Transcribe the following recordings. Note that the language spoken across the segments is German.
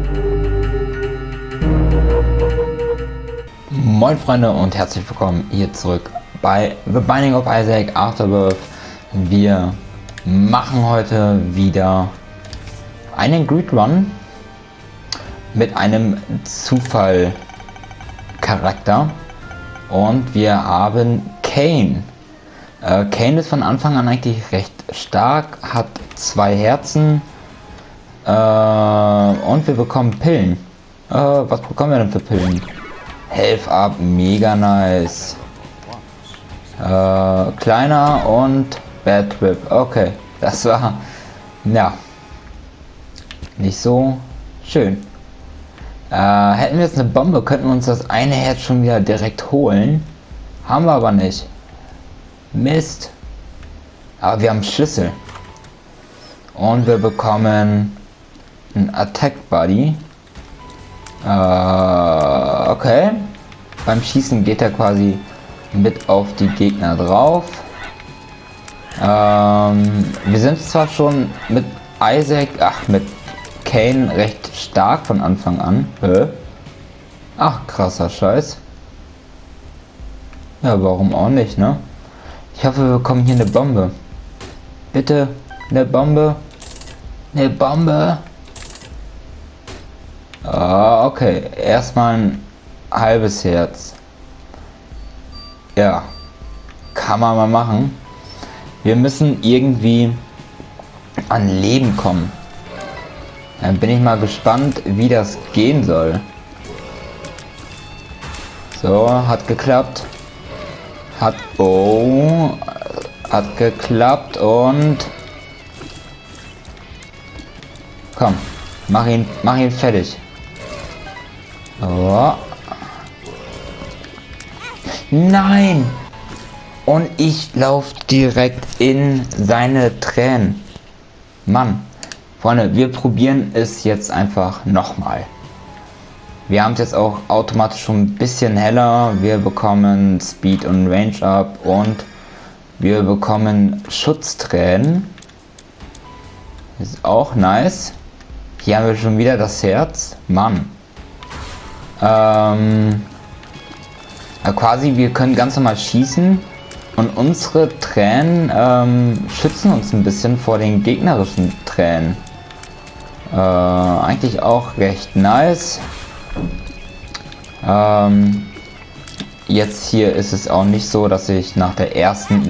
Moin Freunde und herzlich willkommen hier zurück bei The Binding of Isaac Afterbirth. Wir machen heute wieder einen Greed Run mit einem Zufall-Charakter und wir haben Cain. Cain ist von Anfang an eigentlich recht stark, hat 2 Herzen und wir bekommen Pillen. Was bekommen wir denn für Pillen? Health Up, mega nice. Kleiner und Bad Trip. Okay, das war ja nicht so schön. Hätten wir jetzt eine Bombe, könnten wir uns das eine Herz schon wieder direkt holen. Haben wir aber nicht. Mist. Aber wir haben Schlüssel. Und wir bekommen einen Attack Buddy. Okay. Beim Schießen geht er quasi mit auf die Gegner drauf. Wir sind zwar schon mit mit Cain recht stark von Anfang an. Ach, krasser Scheiß. Ja, warum auch nicht, ne? Ich hoffe, wir bekommen hier eine Bombe. Bitte, eine Bombe. Eine Bombe. Okay, erstmal ein halbes Herz. Ja, kann man mal machen. Wir müssen irgendwie an Leben kommen. Dann bin ich mal gespannt, wie das gehen soll. So, hat geklappt. Hat geklappt und komm, mach ihn fertig. Oh. Nein! Und ich laufe direkt in seine Tränen. Mann, Freunde, wir probieren es jetzt einfach nochmal. Wir haben es jetzt auch automatisch schon ein bisschen heller. Wir bekommen Speed und Range up und wir bekommen Schutztränen. Ist auch nice. Hier haben wir schon wieder das Herz. Mann. Quasi, wir können ganz normal schießen und unsere Tränen schützen uns ein bisschen vor den gegnerischen Tränen. Eigentlich auch recht nice. Jetzt hier ist es auch nicht so, dass ich nach der ersten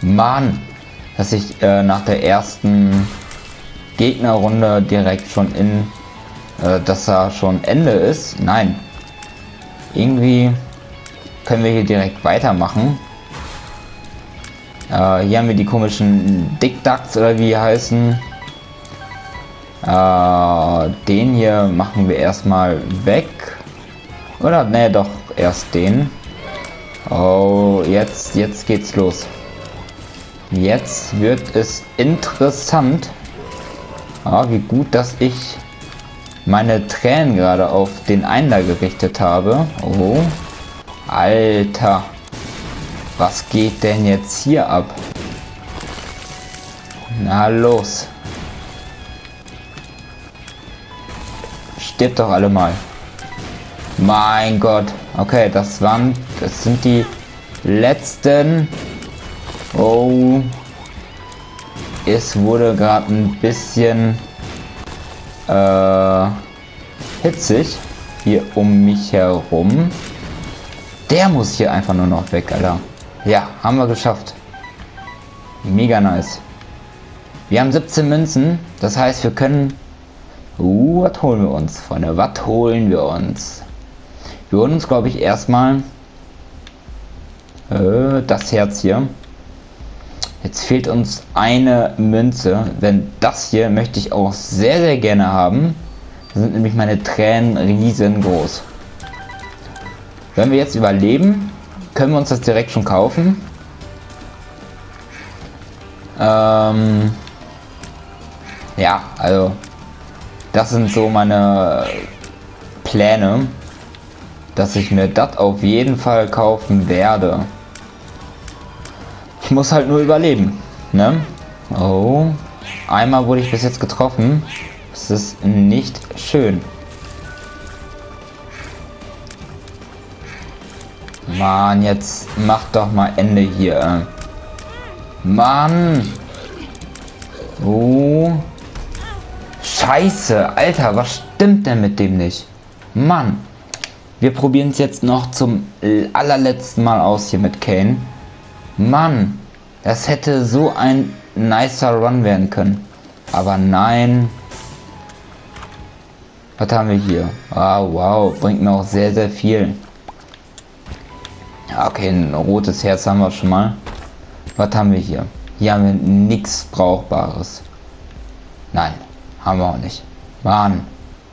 nach der ersten Gegnerrunde direkt schon dass da schon Ende ist. Nein. Irgendwie können wir hier direkt weitermachen. Hier haben wir die komischen Dick Ducks oder wie die heißen. Den hier machen wir erstmal weg. Oder ne, doch erst den. Oh, jetzt geht's los. Jetzt wird es interessant. Wie gut, dass ich meine Tränen gerade auf den einen da gerichtet habe. Oh, Alter. Was geht denn jetzt hier ab? Na los. Stirbt doch alle mal. Mein Gott. Okay, das sind die letzten. Oh. Es wurde gerade ein bisschen hitzig hier um mich herum. Der muss hier einfach nur noch weg, Alter. Ja, haben wir geschafft. Mega nice. Wir haben 17 Münzen. Das heißt, wir können... was holen wir uns, Freunde? Was holen wir uns? Wir holen uns, glaube ich, erstmal das Herz hier. Jetzt fehlt uns eine Münze. Denn das hier möchte ich auch sehr, sehr gerne haben. Da sind nämlich meine Tränen riesengroß. Wenn wir jetzt überleben, können wir uns das direkt schon kaufen. Ja, also das sind so meine Pläne, dass ich mir das auf jeden Fall kaufen werde. Ich muss halt nur überleben, ne? Oh, einmal wurde ich bis jetzt getroffen. Das ist nicht schön. Mann, jetzt mach doch mal Ende hier. Mann. Oh. Scheiße, Alter, was stimmt denn mit dem nicht? Mann. Wir probieren es jetzt noch zum allerletzten Mal aus hier mit Kane. Mann, das hätte so ein nicer Run werden können. Aber nein. Was haben wir hier? Ah, wow, bringt mir auch sehr, sehr viel. Okay, ein rotes Herz haben wir schon mal. Was haben wir hier? Hier haben wir nichts Brauchbares. Nein, haben wir auch nicht. Mann.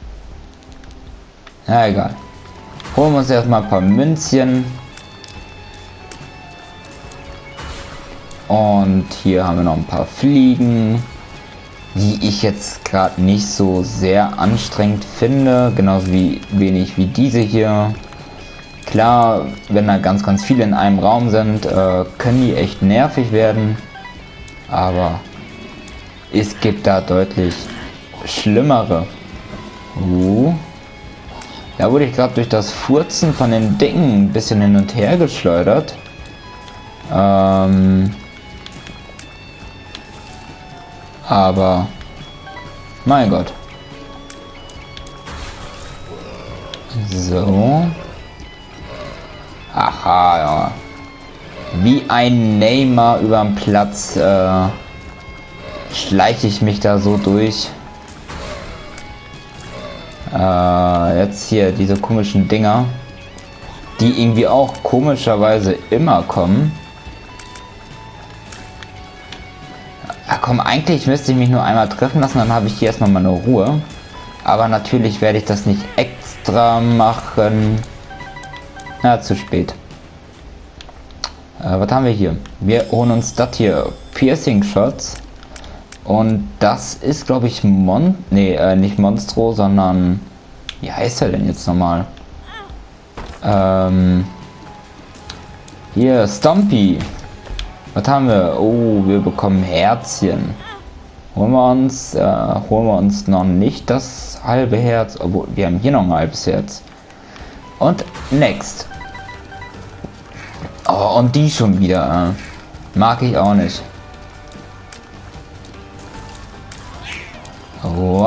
Na egal. Holen wir uns erstmal ein paar Münzchen. Und hier haben wir noch ein paar Fliegen, die ich jetzt gerade nicht so sehr anstrengend finde. Genauso wenig wie diese hier. Klar, wenn da ganz, ganz viele in einem Raum sind, können die echt nervig werden. Aber es gibt da deutlich schlimmere. Da wurde ich gerade durch das Furzen von den Dingen ein bisschen hin und her geschleudert. Aber mein Gott. So. Aha, ja. Wie ein Neymar über den Platz schleiche ich mich da so durch. Jetzt hier diese komischen Dinger, die irgendwie auch komischerweise immer kommen. Ja, komm, eigentlich müsste ich mich nur einmal treffen lassen, dann habe ich hier erstmal meine Ruhe. Aber natürlich werde ich das nicht extra machen. Na, zu spät. Was haben wir hier? Wir holen uns das hier. Piercing Shots. Und das ist, glaube ich, nicht Monstro, sondern... Wie heißt er denn jetzt nochmal? Hier, Stompy. Was haben wir? Oh, wir bekommen Herzchen. Holen wir uns noch nicht das halbe Herz. Obwohl, wir haben hier noch ein halbes Herz. Und next. Oh, und die schon wieder. Mag ich auch nicht. Oh,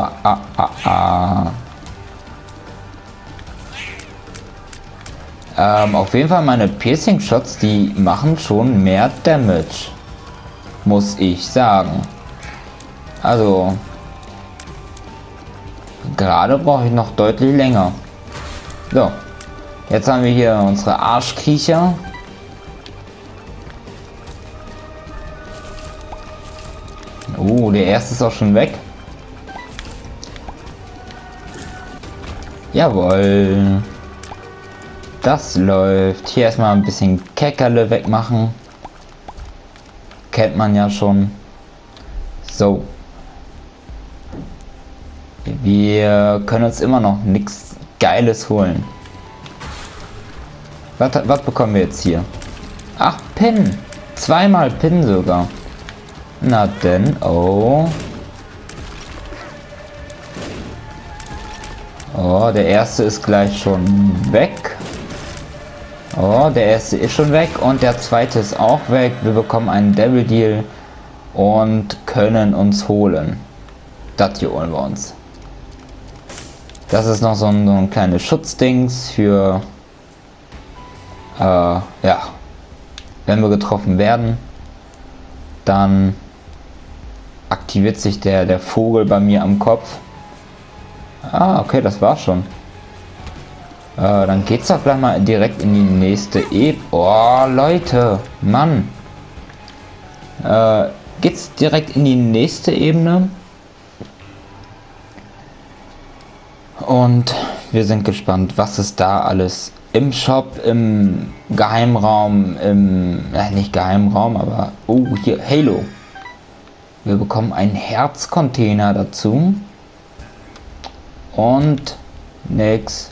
auf jeden Fall meine Piercing Shots, die machen schon mehr Damage. Muss ich sagen. Also. Gerade brauche ich noch deutlich länger. So. Jetzt haben wir hier unsere Arschkriecher. Oh, der erste ist auch schon weg. Jawohl. Das läuft. Hier erstmal ein bisschen Keckerle wegmachen. Kennt man ja schon. So. Wir können uns immer noch nichts Geiles holen. Was bekommen wir jetzt hier? Ach, Pin. Zweimal Pin sogar. Na denn, oh. Oh, der erste ist gleich schon weg. Oh, der erste ist schon weg und der zweite ist auch weg. Wir bekommen einen Devil Deal und können uns holen. Das hier holen wir uns. Das ist noch so ein kleines Schutzdings für, ja, wenn wir getroffen werden, dann aktiviert sich der Vogel bei mir am Kopf. Ah, okay, das war's schon. Dann geht's doch gleich mal direkt in die nächste Ebene. Oh, Leute, Mann. Geht's direkt in die nächste Ebene. Und wir sind gespannt, was es da alles im Shop, im Geheimraum, nicht Geheimraum, aber, oh, hier, Halo. Wir bekommen einen Herzcontainer dazu. Und nix.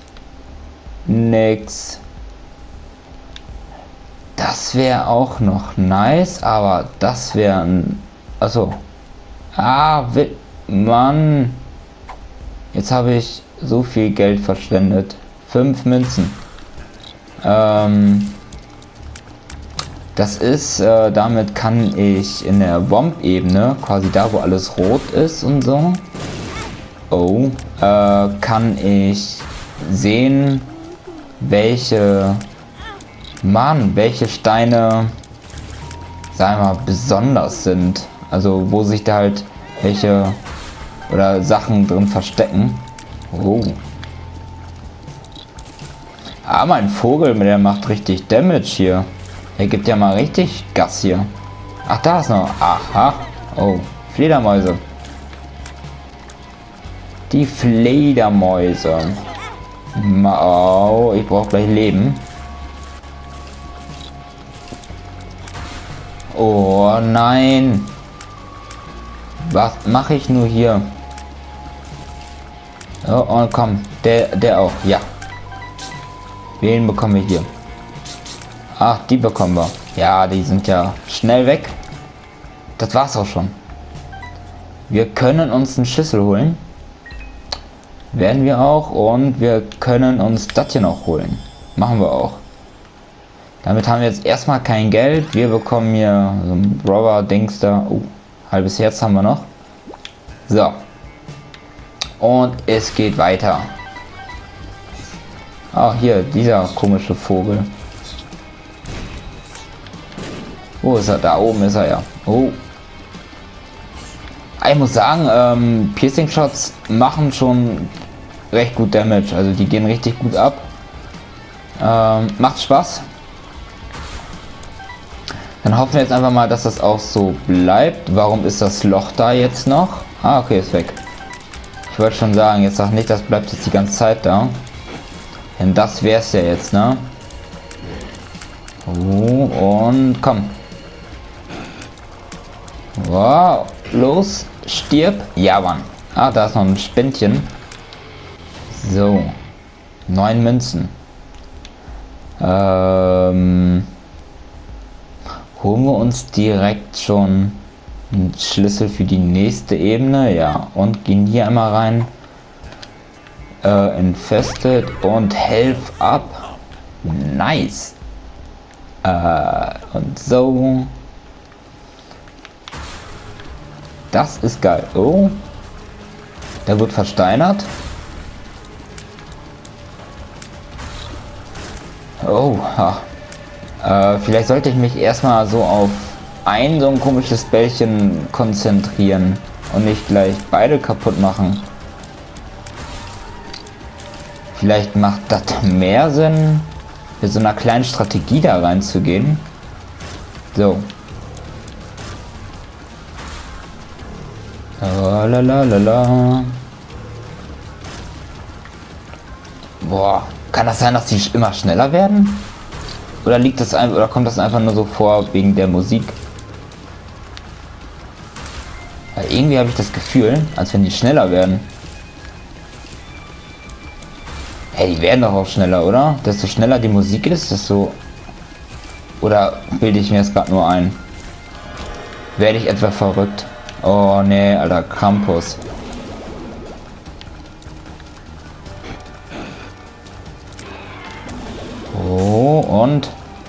Das wäre auch noch nice, aber das wäre ein... Achso. Ah, Mann. Jetzt habe ich so viel Geld verschwendet. 5 Münzen. Das ist, damit kann ich in der Bomb-Ebene, quasi da, wo alles rot ist und so, kann ich sehen, welche Steine, sagen wir mal, besonders sind. Also wo sich da halt welche oder Sachen drin verstecken. Ah, mein Vogel, der macht richtig Damage hier. Er gibt ja mal richtig Gas hier. Ach, da ist noch. Aha. Oh, Fledermäuse. Die Fledermäuse. Oh, ich brauche gleich Leben. Oh nein. Was mache ich nur hier? Oh, komm. Der auch. Ja. Wen bekommen wir hier? Ach, die bekommen wir. Ja, die sind ja schnell weg. Das war's auch schon. Wir können uns einen Schlüssel holen. Werden wir auch. Und wir können uns das hier noch holen. Machen wir auch. Damit haben wir jetzt erstmal kein Geld. Wir bekommen hier so ein Brother-Dings da. Halbes Herz haben wir noch. So. Und es geht weiter. Ah, hier, dieser komische Vogel. Wo ist er? Da oben ist er ja. Oh. Ich muss sagen, Piercing Shots machen schon recht gut Damage. Also die gehen richtig gut ab. Macht Spaß. Dann hoffen wir jetzt einfach mal, dass das auch so bleibt. Warum ist das Loch da jetzt noch? Ah, okay, ist weg. Ich wollte schon sagen, jetzt sag nicht, das bleibt jetzt die ganze Zeit da. Denn das wär's ja jetzt, ne? Oh, und komm. Wow, los, stirb. Ja, Mann. Ah, da ist noch ein Spendchen. So. 9 Münzen. Holen wir uns direkt schon einen Schlüssel für die nächste Ebene. Ja, und gehen hier einmal rein. Infested und Health up. Nice. Und so. Das ist geil. Oh. Der wird versteinert. Oh. Vielleicht sollte ich mich erstmal so auf so ein komisches Bällchen konzentrieren und nicht gleich beide kaputt machen. Vielleicht macht das mehr Sinn, mit so einer kleinen Strategie da reinzugehen. So. Lalalala. Boah, kann das sein, dass die immer schneller werden? Oder liegt das einfach, oder kommt das einfach nur so vor wegen der Musik? Weil irgendwie habe ich das Gefühl, als wenn die schneller werden. Hey, die werden doch auch schneller, oder? Desto schneller die Musik ist, desto... Oder bilde ich mir das gerade nur ein? Werde ich etwa verrückt? Oh nee, Alter, Krampus. Oh, und...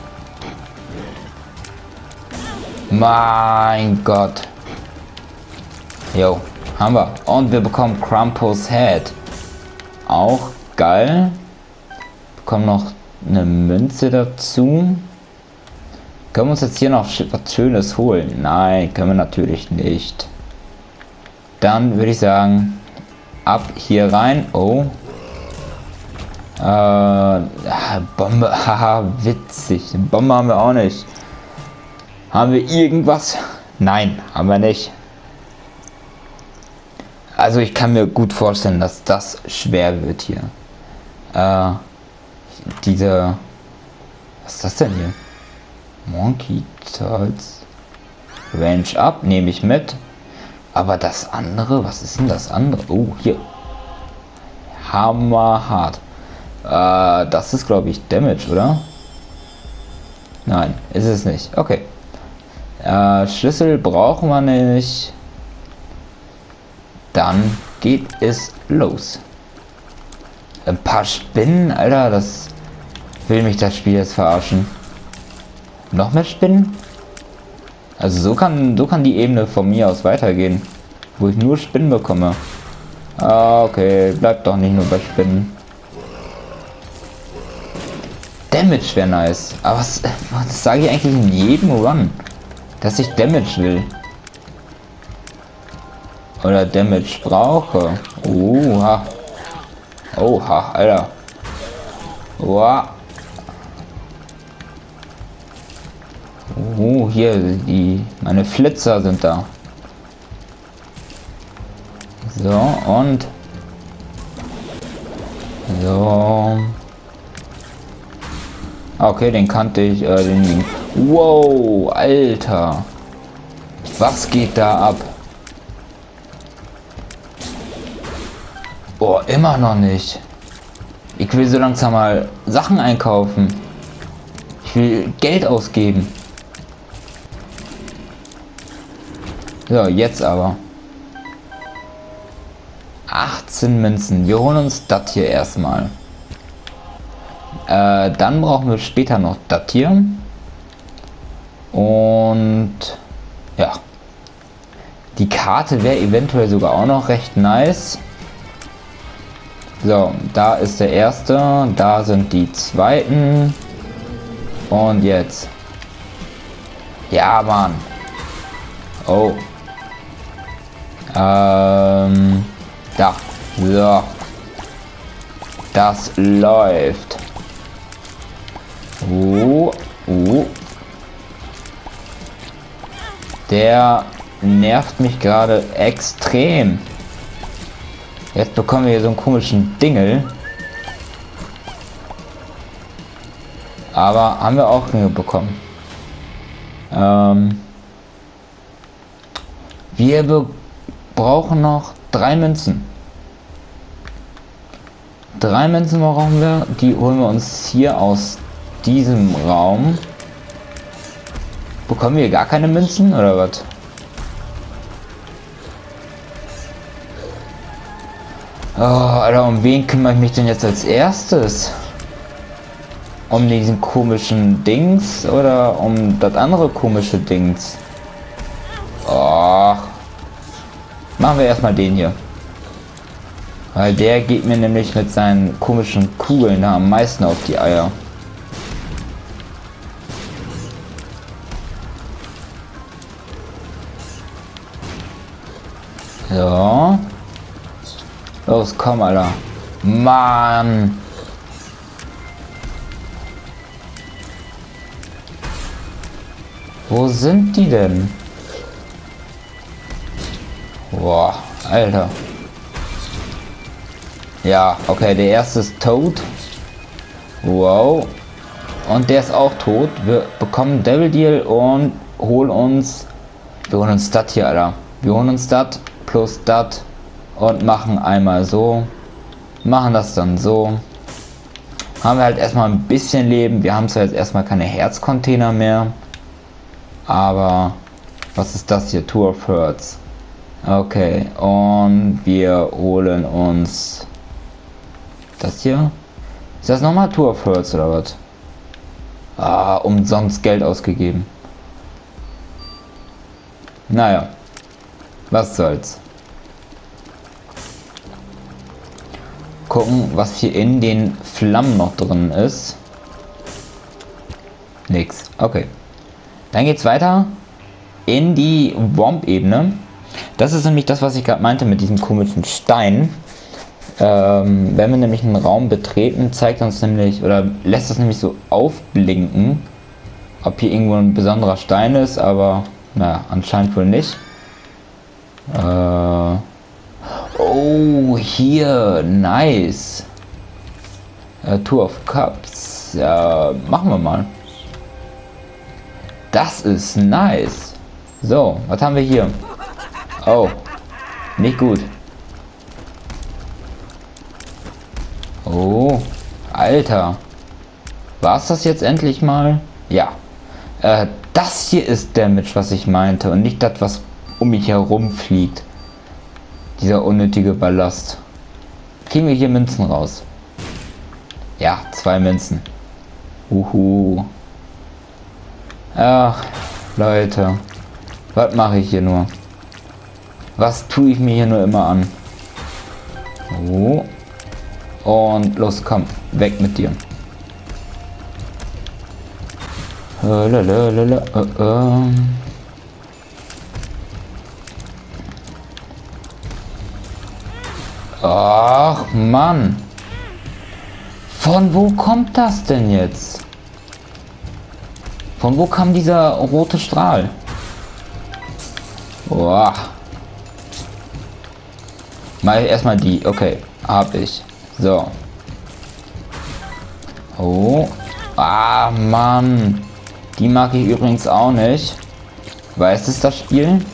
Mein Gott. Jo, haben wir. Und wir bekommen Krampus Head. Auch geil. Bekommen noch eine Münze dazu. Können wir uns jetzt hier noch was Schönes holen? Nein, können wir natürlich nicht. Dann würde ich sagen, ab hier rein. Oh. Bombe. Haha, witzig. Bombe haben wir auch nicht. Haben wir irgendwas? Nein, haben wir nicht. Also ich kann mir gut vorstellen, dass das schwer wird hier. Was ist das denn hier? Monkey Turtles. Range up, nehme ich mit. Aber das andere, was ist denn das andere? Oh, hier. Hammerhart. Das ist, glaube ich, Damage, oder? Nein, ist es nicht. Okay. Schlüssel brauchen wir nicht. Dann geht es los. Ein paar Spinnen, Alter, das will mich das Spiel jetzt verarschen. Noch mehr Spinnen? Also so kann die Ebene von mir aus weitergehen. Wo ich nur Spinnen bekomme. Ah, okay. Bleibt doch nicht nur bei Spinnen. Damage wäre nice. Aber was sage ich eigentlich in jedem Run? Dass ich Damage will. Oder Damage brauche. Oha. Oha, Alter. Oha. Hier, meine Flitzer sind da. So, und... So... Okay, den kannte ich, Wow, Alter. Was geht da ab? Oh, immer noch nicht. Ich will so langsam mal Sachen einkaufen. Ich will Geld ausgeben. So, jetzt aber. 18 Münzen. Wir holen uns das hier erstmal. Dann brauchen wir später noch das hier. Und ja. Die Karte wäre eventuell sogar auch noch recht nice. So, da ist der erste. Da sind die zweiten. Und jetzt. Ja, Mann. Oh. Da. So. Das läuft. Der nervt mich gerade extrem. Jetzt bekommen wir hier so einen komischen Dingel. Aber haben wir auch bekommen. Wir brauchen noch 3 Münzen. 3 Münzen brauchen wir. Die holen wir uns hier aus diesem Raum. Bekommen wir gar keine Münzen oder was? Oh, Alter, um wen kümmere ich mich denn jetzt als erstes? Um diesen komischen Dings oder um das andere komische Dings? Oh. Machen wir erstmal den hier. Weil der geht mir nämlich mit seinen komischen Kugeln da am meisten auf die Eier. So. Los, komm, Alter. Mann. Wo sind die denn? Boah, Alter. Ja, okay, der erste ist tot. Wow. Und der ist auch tot. Wir bekommen Devil Deal und holen uns... Wir holen uns das hier, Alter. Wir holen uns das plus das und machen einmal so. Machen das dann so. Haben wir halt erstmal ein bisschen Leben. Wir haben zwar jetzt erstmal keine Herzcontainer mehr. Aber... Was ist das hier? Tour of Hearts. Okay, und wir holen uns... Das hier? Ist das nochmal Tour of Hearts oder was? Ah, umsonst Geld ausgegeben. Naja. Was soll's. Gucken, was hier in den Flammen noch drin ist. Nix. Okay. Dann geht's weiter in die Womp-Ebene. Das ist nämlich das, was ich gerade meinte mit diesem komischen Stein. Wenn wir nämlich einen Raum betreten, zeigt uns nämlich oder lässt das nämlich so aufblinken, ob hier irgendwo ein besonderer Stein ist, aber naja, anscheinend wohl nicht. Oh, hier, nice. Tour of Cups. Ja, machen wir mal. Das ist nice. So, was haben wir hier? Oh, nicht gut. Oh, Alter. War's das jetzt endlich mal? Ja. Das hier ist Damage, was ich meinte. Und nicht das, was um mich herum fliegt. Dieser unnötige Ballast. Kriegen wir hier Münzen raus? Ja, 2 Münzen. Ach, Leute. Was mache ich hier nur? Was tue ich mir hier nur immer an? Oh. Und los, komm. Weg mit dir. Ach, Mann. Von wo kommt das denn jetzt? Von wo kam dieser rote Strahl? Boah. Mal erstmal die. Okay, hab ich. So. Oh. Ah, Mann. Die mag ich übrigens auch nicht. Weiß es das Spiel?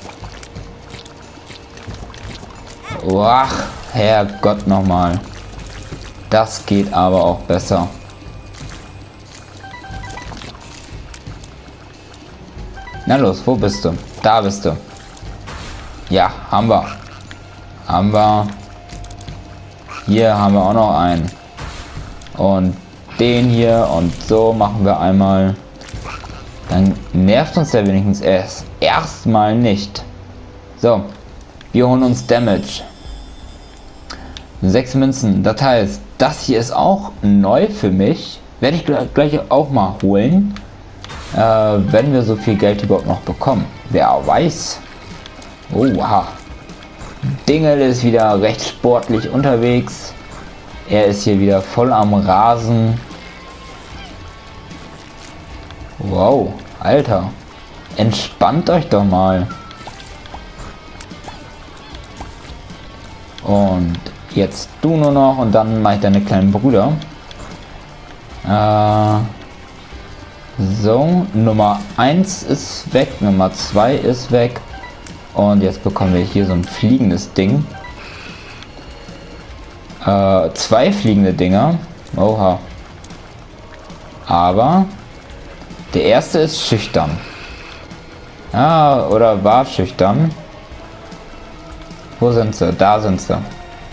Ach, Herrgott nochmal. Das geht aber auch besser. Na los, wo bist du? Da bist du. Ja, haben wir. Haben wir. Hier haben wir auch noch einen. Und den hier und so machen wir einmal. Dann nervt uns der wenigstens erstmal nicht. So, wir holen uns Damage. 6 Münzen. Das heißt, das hier ist auch neu für mich. Werde ich gleich auch mal holen. Wenn wir so viel Geld überhaupt noch bekommen. Wer weiß. Oha. Dingel ist wieder recht sportlich unterwegs. Er ist hier wieder voll am Rasen. Wow, Alter. Entspannt euch doch mal. Und jetzt du nur noch und dann mache ich deine kleinen Brüder. So, Nummer 1 ist weg, Nummer 2 ist weg. Und jetzt bekommen wir hier so ein fliegendes Ding. 2 fliegende Dinger. Oha. Aber der erste ist schüchtern. Ah, oder war schüchtern. Wo sind sie? Da sind sie.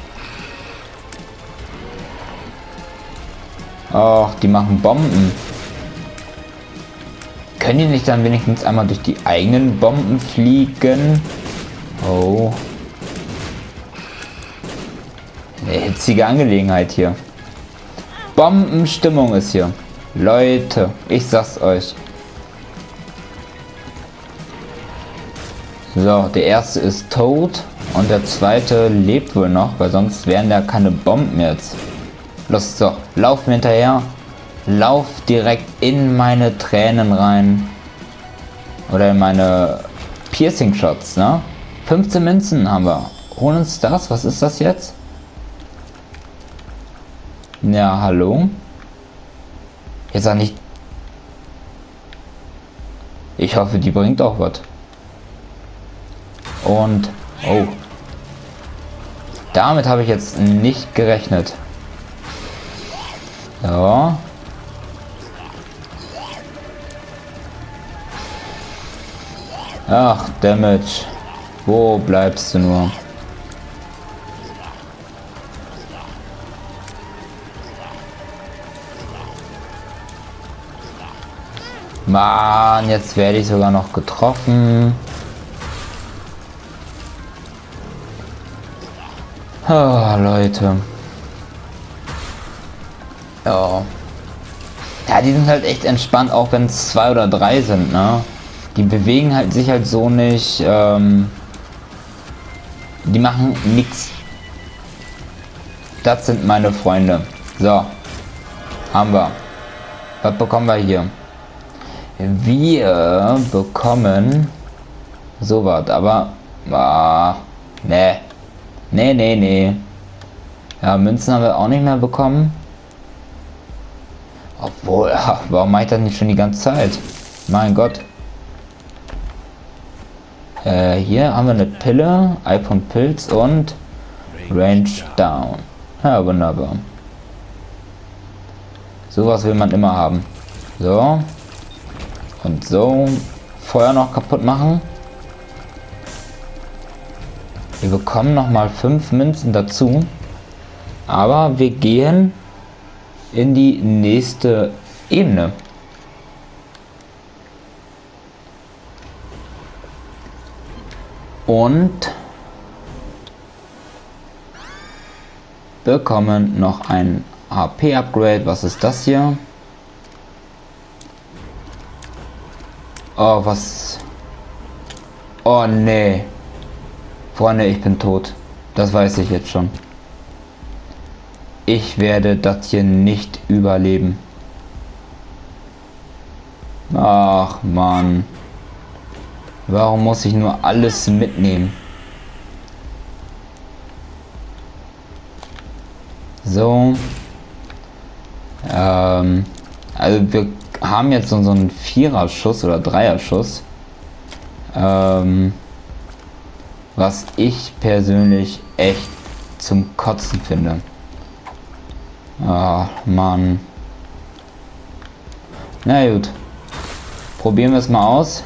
Och, die machen Bomben. Können die nicht dann wenigstens einmal durch die eigenen Bomben fliegen? Oh. Eine hitzige Angelegenheit hier. Bombenstimmung ist hier. Leute, ich sag's euch. So, der erste ist tot und der zweite lebt wohl noch, weil sonst wären da keine Bomben jetzt. Los, so, lauf mir hinterher. Lauf direkt in meine Tränen rein. Oder in meine Piercing Shots, ne? 15 Münzen haben wir. Holen uns das. Was ist das jetzt? Ja, hallo? Jetzt auch nicht. Ich hoffe, die bringt auch was. Und. Oh. Damit habe ich jetzt nicht gerechnet. Ja. Ach, Damage. Wo bleibst du nur? Mann, jetzt werde ich sogar noch getroffen. Oh, Leute. Ja. Ja, die sind halt echt entspannt, auch wenn es 2 oder 3 sind, ne? Die bewegen halt sich halt so nicht, die machen nichts. Das sind meine Freunde. So. Haben wir. Was bekommen wir hier? Wir bekommen sowas, aber ne. Nee. Ja, Münzen haben wir auch nicht mehr bekommen. Obwohl, warum mache ich das nicht schon die ganze Zeit? Mein Gott. Hier haben wir eine Pille, iPhone Pilz und Range Down. Ja, wunderbar. Sowas will man immer haben. So. Und so. Feuer noch kaputt machen. Wir bekommen nochmal 5 Münzen dazu. Aber wir gehen in die nächste Ebene. Und bekommen noch ein HP-Upgrade. Was ist das hier? Oh, was? Oh, nee. Freunde, ich bin tot. Das weiß ich jetzt schon. Ich werde das hier nicht überleben. Ach, Mann. Warum muss ich nur alles mitnehmen? So. Also wir haben jetzt so einen Viererschuss oder Dreierschuss. Was ich persönlich echt zum Kotzen finde. Ah, Mann. Na gut. Probieren wir es mal aus.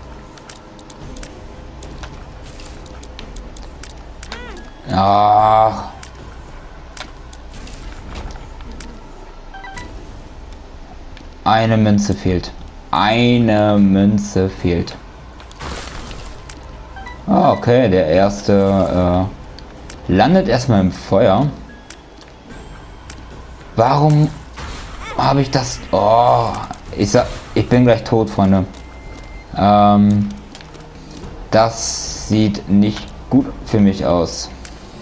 Ach. Eine Münze fehlt. Eine Münze fehlt. Ah, okay, der erste landet erstmal im Feuer. Warum habe ich das? Oh, ich bin gleich tot, Freunde. Das sieht nicht gut für mich aus.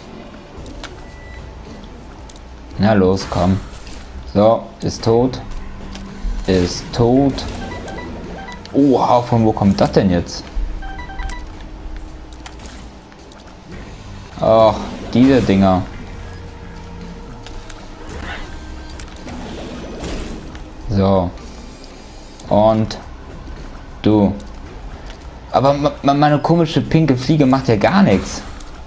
Na los, komm. So, ist tot. Ist tot. Oha, von wo kommt das denn jetzt? Ach, diese Dinger. So. Und du. Aber meine komische pinke Fliege macht ja gar nichts.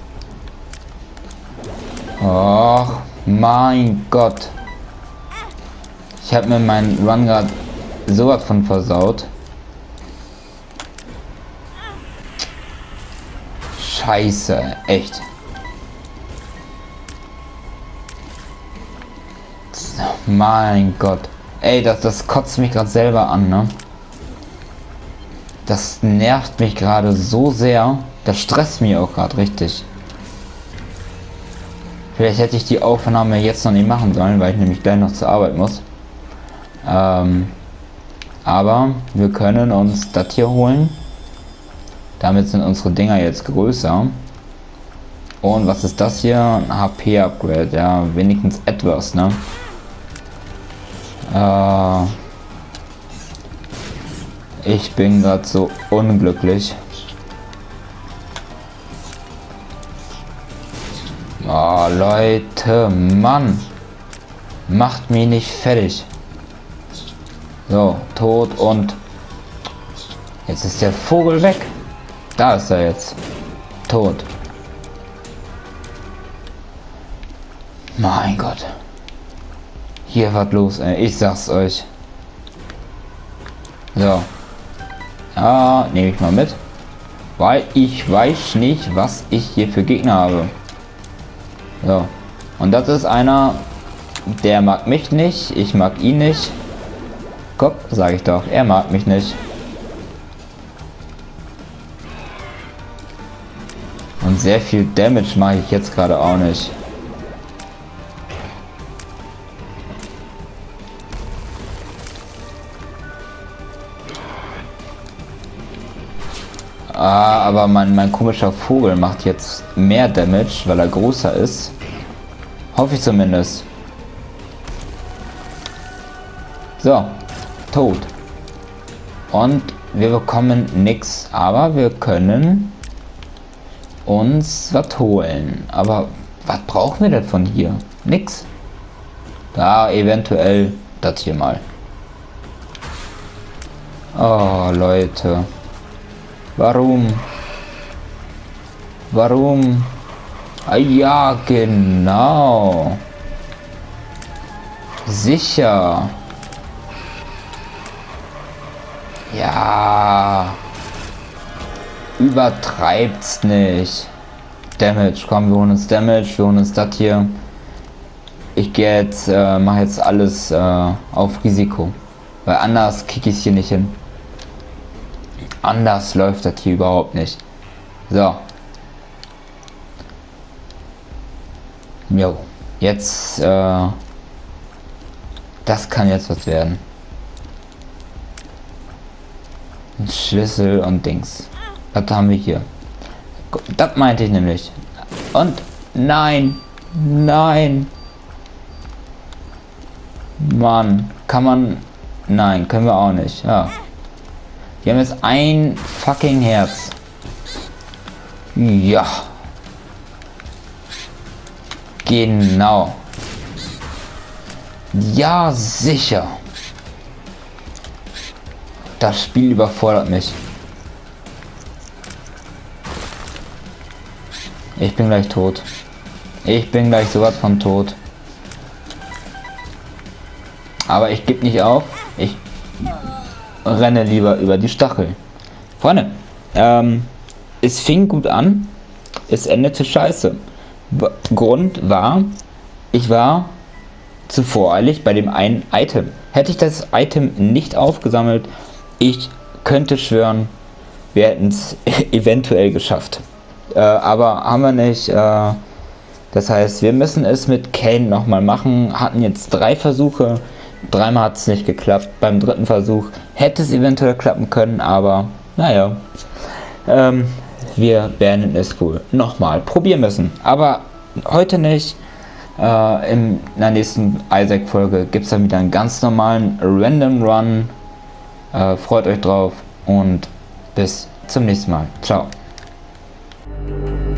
Ach, mein Gott. Ich habe mir meinen Run gerade sowas von versaut. Scheiße, echt. Mein Gott. Ey, das kotzt mich gerade selber an, ne? Das nervt mich gerade so sehr. Das stresst mich auch gerade richtig. Vielleicht hätte ich die Aufnahme jetzt noch nicht machen sollen, weil ich nämlich gleich noch zur Arbeit muss. Aber wir können uns das hier holen. Damit sind unsere Dinger jetzt größer. Und was ist das hier? Ein HP-Upgrade. Ja, wenigstens etwas, ne? Ich bin gerade so unglücklich. Oh, Leute, Mann. Macht mich nicht fertig. So, tot und jetzt ist der Vogel weg. Da ist er jetzt. Tot. Mein Gott. Hier was los, ey. Ich sag's euch. So. Ja, nehme ich mal mit. Weil ich weiß nicht, was ich hier für Gegner habe. So. Und das ist einer, der mag mich nicht. Ich mag ihn nicht. Guck, sage ich doch. Er mag mich nicht. Und sehr viel Damage mache ich jetzt gerade auch nicht. Ah, aber mein komischer Vogel macht jetzt mehr Damage, weil er größer ist. Hoffe ich zumindest. So, tot. Und wir bekommen nichts, aber wir können uns was holen. Aber was brauchen wir denn von hier? Nix. Da eventuell das hier mal. Oh, Leute. Warum? Warum? Ah, ja, genau. Sicher. Ja. Übertreibt's nicht. Damage, komm, wir holen uns Damage, wir holen uns das hier. Ich gehe jetzt, mache jetzt alles auf Risiko. Weil anders kicke ich es hier nicht hin. Anders läuft das hier überhaupt nicht. So, Jo, jetzt, das kann jetzt was werden. Ein Schlüssel und Dings. Was haben wir hier? Das meinte ich nämlich. Und nein, nein. Mann, kann man... Nein, können wir auch nicht. Ja. Wir haben jetzt ein fucking Herz. Ja. Genau. Ja, sicher. Das Spiel überfordert mich. Ich bin gleich tot. Ich bin gleich sowas von tot. Aber ich gebe nicht auf. Ich renne lieber über die Stachel. Freunde, es fing gut an. Es endete scheiße. Grund war, ich war zu voreilig bei dem einen Item. Hätte ich das Item nicht aufgesammelt, ich könnte schwören, wir hätten es eventuell geschafft. Aber haben wir nicht. Das heißt, wir müssen es mit Kane nochmal machen. Hatten jetzt 3 Versuche. 3-mal hat es nicht geklappt. Beim 3. Versuch hätte es eventuell klappen können, aber naja. Wir werden es wohl nochmal probieren müssen. Aber heute nicht. In der nächsten Isaac-Folge gibt es dann wieder einen ganz normalen Random Run. Freut euch drauf und bis zum nächsten Mal. Ciao.